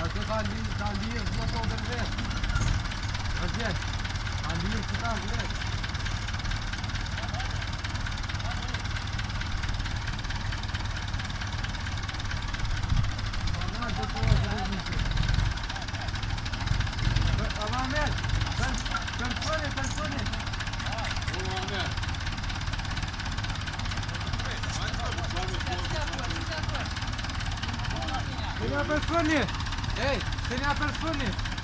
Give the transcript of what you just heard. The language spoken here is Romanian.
Atunci Andir, nu s-o gândesc. Răzien, Andir, ce s-a gândesc? Mohamed, canzone. Seni apel sfârnie! Ei, seni apel sfârnie!